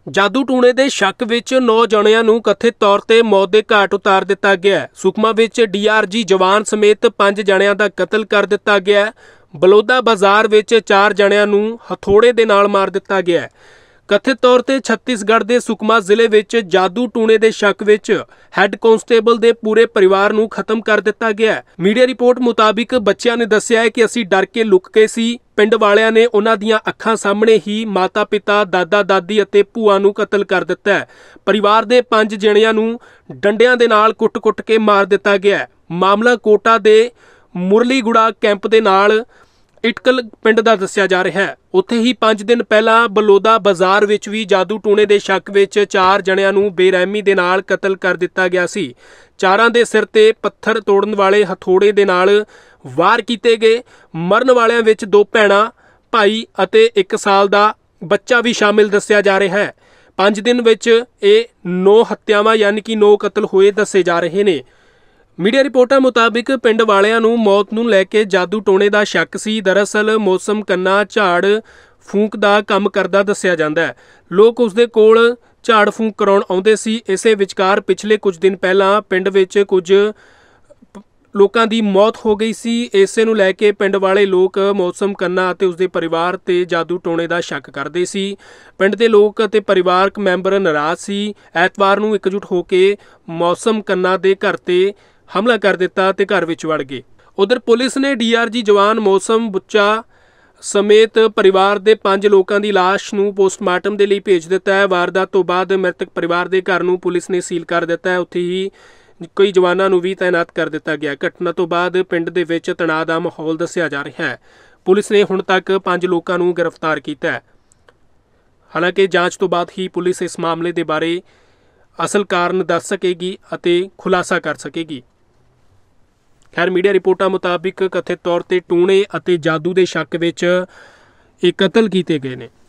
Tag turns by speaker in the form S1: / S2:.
S1: ਜਾਦੂ ਟੂਣੇ ਦੇ ਸ਼ੱਕ ਵਿੱਚ 9 ਜਣਿਆਂ ਨੂੰ ਕਥਿਤ ਤੌਰ ਤੇ ਮੌਤ ਦੇ ਘਾਟ ਉਤਾਰ ਦਿੱਤਾ ਗਿਆ ਹੈ। ਸੁਕਮਾ ਵਿੱਚ ਡੀਆਰਜੀ ਜਵਾਨ ਸਮੇਤ 5 ਜਣਿਆਂ ਦਾ ਕਤਲ ਕਰ ਦਿੱਤਾ ਗਿਆ ਹੈ। ਬਲੋਦਾ ਬਾਜ਼ਾਰ ਵਿੱਚ 4 ਜਣਿਆਂ ਨੂੰ ਹਥੌੜੇ ਦੇ ਨਾਲ ਮਾਰ ਦਿੱਤਾ ਗਿਆ ਹੈ। ਕਥਿਤ ਤੌਰ ਤੇ ਛੱਤੀਸਗੜ੍ਹ ਦੇ ਸੁਕਮਾ ਜ਼ਿਲ੍ਹੇ ਵਿੱਚ ਜਾਦੂ ਟੂਣੇ ਦੇ ਸ਼ੱਕ ਵਿੱਚ ਹੈੱਡ ਕਾਂਸਟੇਬਲ ਦੇ ਪੂਰੇ ਪਰਿਵਾਰ ਨੂੰ ਖਤਮ ਕਰ ਦਿੱਤਾ ਗਿਆ ਹੈ। ਮੀਡੀਆ ਰਿਪੋਰਟ ਮੁਤਾਬਿਕ ਬੱਚਿਆਂ ਨੇ ਦੱਸਿਆ ਹੈ ਕਿ ਅਸੀਂ ਡਰ ਕੇ ਲੁਕ ਕੇ ਸੀ। ਪਿੰਡ ਵਾਲਿਆਂ ਨੇ ਉਹਨਾਂ ਦੀਆਂ ਅੱਖਾਂ ਸਾਹਮਣੇ ਹੀ ਮਾਤਾ-ਪਿਤਾ, ਦਾਦਾ-ਦਾਦੀ ਅਤੇ ਭੂਆ ਨੂੰ ਕਤਲ ਕਰ ਦਿੱਤਾ ਹੈ। ਪਰਿਵਾਰ ਦੇ 5 ਜਣਿਆਂ ਨੂੰ ਡੰਡਿਆਂ ਦੇ ਨਾਲ ਕੁੱਟ-ਕੁੱਟ ਕੇ ਮਾਰ ਦਿੱਤਾ ਗਿਆ ਹੈ। ਮਾਮਲਾ ਕੋਟਾ ਦੇ ਮੁਰਲੀਗੁੜਾ ਕੈਂਪ ਦੇ ਨਾਲ ਇਟਕਲ ਪਿੰਡ ਦਾ ਦੱਸਿਆ ਜਾ ਰਿਹਾ ਹੈ। ਉੱਥੇ ਹੀ 5 ਦਿਨ ਪਹਿਲਾਂ ਬਲੋਦਾ ਬਾਜ਼ਾਰ ਵਿੱਚ ਵੀ ਜਾਦੂ ਟੂਣੇ ਦੇ ਸ਼ੱਕ ਵਿੱਚ 4 ਜਣਿਆਂ ਨੂੰ ਬੇਰਹਿਮੀ ਦੇ ਨਾਲ ਕਤਲ ਕਰ ਦਿੱਤਾ ਗਿਆ ਸੀ। ਚਾਰਾਂ ਦੇ ਸਿਰ ਤੇ ਪੱਥਰ ਤੋੜਨ ਵਾਲੇ ਹਥੌੜੇ ਦੇ ਨਾਲ ਵਾਰ ਕੀਤੇ ਗਏ। ਮਰਨ ਵਾਲਿਆਂ ਵਿੱਚ 2 ਭੈਣਾਂ, ਭਾਈ ਅਤੇ 1 ਸਾਲ ਦਾ ਬੱਚਾ ਵੀ ਸ਼ਾਮਿਲ ਦੱਸਿਆ ਜਾ ਰਿਹਾ ਹੈ। 5 ਦਿਨ ਵਿੱਚ ਇਹ 9 ਹੱਤਿਆਵਾਂ ਯਾਨੀ ਕਿ 9 ਕਤਲ ਹੋਏ ਦੱਸੇ ਜਾ ਰਹੇ ਨੇ। ਮੀਡੀਆ ਰਿਪੋਰਟਾਂ ਮੁਤਾਬਿਕ ਪਿੰਡ ਵਾਲਿਆਂ ਨੂੰ ਮੌਤ ਨੂੰ ਲੈ ਕੇ ਜਾਦੂ ਟੋਣੇ ਦਾ ਸ਼ੱਕ ਸੀ। ਦਰਅਸਲ ਮੌਸਮ ਕੰਨਾ ਝਾੜ ਫੂਕ ਦਾ ਕੰਮ ਕਰਦਾ ਦੱਸਿਆ ਜਾਂਦਾ ਹੈ। ਲੋਕ ਉਸਦੇ ਕੋਲ ਝਾੜ ਫੂਕ ਕਰਾਉਣ ਆਉਂਦੇ ਸੀ। ਇਸੇ ਵਿਚਕਾਰ ਪਿਛਲੇ ਕੁਝ ਦਿਨ ਪਹਿਲਾਂ ਪਿੰਡ ਵਿੱਚ ਕੁਝ ਲੋਕਾਂ ਦੀ ਮੌਤ ਹੋ ਗਈ ਸੀ। ਇਸੇ ਨੂੰ ਲੈ ਕੇ ਪਿੰਡ ਵਾਲੇ ਲੋਕ ਮੌਸਮ ਕੰਨਾ ਅਤੇ ਉਸਦੇ ਪਰਿਵਾਰ ਤੇ ਜਾਦੂ ਟੋਣੇ ਦਾ ਸ਼ੱਕ ਕਰਦੇ ਸੀ। ਪਿੰਡ ਦੇ ਲੋਕ ਅਤੇ ਪਰਿਵਾਰਕ ਮੈਂਬਰ ਨਾਰਾਜ਼ ਸੀ। ਐਤਵਾਰ ਨੂੰ ਇਕਜੁੱਟ ਹੋ ਕੇ ਮੌਸਮ ਕੰਨਾ ਦੇ ਘਰ ਤੇ ਹਮਲਾ ਕਰ ਦਿੱਤਾ ਤੇ ਘਰ ਵਿੱਚ ਵੜ ਗਏ। ਉਧਰ ਪੁਲਿਸ ਨੇ ਡੀਆਰਜੀ ਜਵਾਨ ਮੌਸਮ ਬੁੱਚਾ ਸਮੇਤ ਪਰਿਵਾਰ ਦੇ 5 ਲੋਕਾਂ ਦੀ ਲਾਸ਼ ਨੂੰ ਪੋਸਟਮਾਰਟਮ ਦੇ ਲਈ ਭੇਜ ਦਿੱਤਾ ਹੈ। ਵਾਰਦਾਤ ਤੋਂ ਬਾਅਦ ਮ੍ਰਿਤਕ ਪਰਿਵਾਰ ਦੇ ਘਰ ਨੂੰ ਪੁਲਿਸ ਨੇ ਸੀਲ ਕਰ ਦਿੱਤਾ ਹੈ। ਉੱਥੇ ਹੀ ਕਈ ਜਵਾਨਾਂ ਨੂੰ ਵੀ ਤਾਇਨਾਤ ਕਰ ਦਿੱਤਾ ਗਿਆ। ਘਟਨਾ ਤੋਂ ਬਾਅਦ ਪਿੰਡ ਦੇ ਵਿੱਚ ਤਣਾਅ ਦਾ ਮਾਹੌਲ ਦੱਸਿਆ ਜਾ ਰਿਹਾ ਹੈ। ਪੁਲਿਸ ਨੇ ਹੁਣ ਤੱਕ 5 ਲੋਕਾਂ ਨੂੰ ਗ੍ਰਿਫਤਾਰ ਕੀਤਾ ਹੈ। ਹਾਲਾਂਕਿ ਜਾਂਚ ਤੋਂ ਬਾਅਦ ਹੀ ਪੁਲਿਸ ਇਸ ਮਾਮਲੇ ਦੇ ਬਾਰੇ ਅਸਲ ਕਾਰਨ ਦੱਸ ਸਕੇਗੀ ਅਤੇ ਖੁਲਾਸਾ ਕਰ ਸਕੇਗੀ। ਖੈਰ, ਮੀਡੀਆ ਰਿਪੋਰਟਾਂ ਮੁਤਾਬਿਕ ਕਥਿਤ ਤੌਰ ਤੇ ਟੂਣੇ ਅਤੇ ਜਾਦੂ ਦੇ ਸ਼ੱਕ ਵਿੱਚ ਇਹ ਕਤਲ ਕੀਤੇ ਗਏ ਨੇ।